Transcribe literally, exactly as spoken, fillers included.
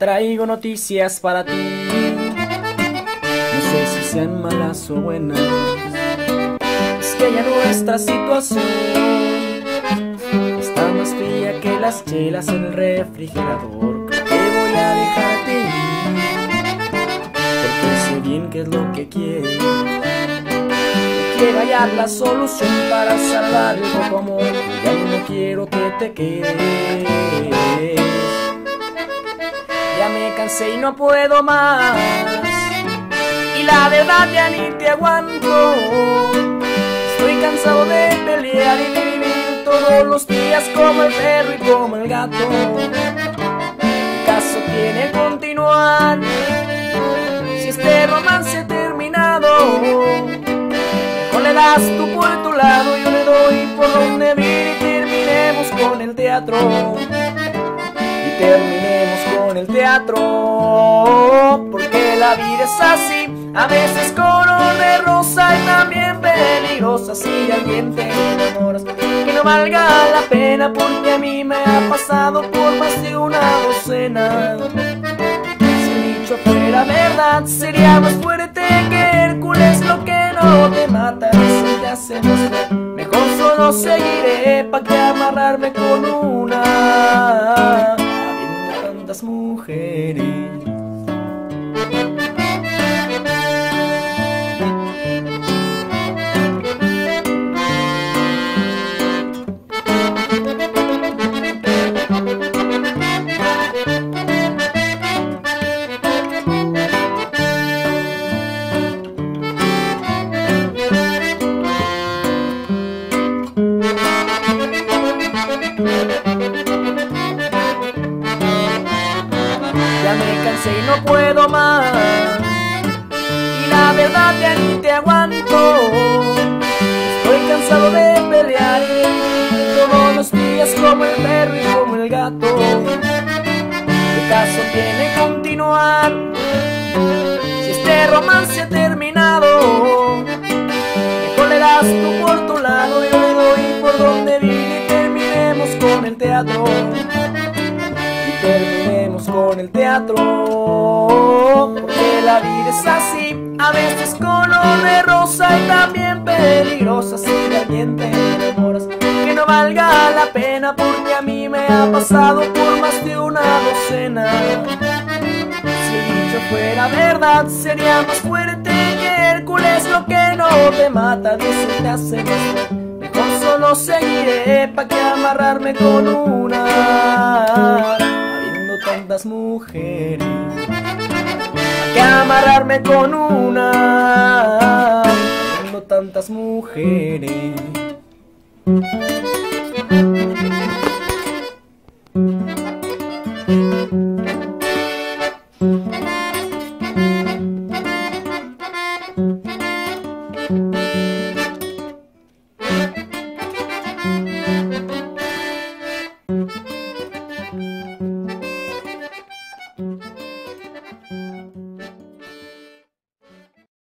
Traigo noticias para ti, no sé si sean malas o buenas. Es que ya nuestra situación está más fría que las chelas en el refrigerador. Creo que voy a dejarte ir, porque sé bien qué es lo que quieres. Quiero hallar la solución para salvar el poco amor. Ya no quiero que te quedes. Ya me cansé y no puedo más, y la verdad ya ni te aguanto. Estoy cansado de pelear y de vivir todos los días como el perro y como el gato. ¿Qué caso tiene continuar si este romance ha terminado? Mejor le das tú por tu lado, yo le doy por donde vivir, y terminemos con el teatro. Y terminemos con el teatro, porque la vida es así, a veces color de rosa y también peligrosa. Si alguien te enamoras, que no valga la pena, porque a mí me ha pasado por más de una docena. Si el dicho fuera verdad, sería más fuerte que Hércules. Lo que no te mata, eso te hace más fuerte. Mejor solo seguiré, pa' que amarrarme con una, tantas mujeres. Ya me cansé y no puedo más, y la verdad ya ni te aguanto. Estoy cansado de pelear y de vivir todos los días como el perro y como el gato. ¿Qué caso tiene continuar si este romance ha terminado? Mejor le das tú por tu lado, yo le doy por donde vine, y terminemos con el teatro. Terminemos con el teatro, porque la vida es así, a veces color de rosa y también peligrosa. Si de alguien te enamoras, que no valga la pena, porque a mí me ha pasado por más de una docena. Si el dicho fuera verdad, sería más fuerte que Hércules. Lo que no te mata, dice, te hace más fuerte. Mejor solo seguiré, pa' que amarrarme con una, tantas mujeres, que amarrarme con una, teniendo tantas mujeres.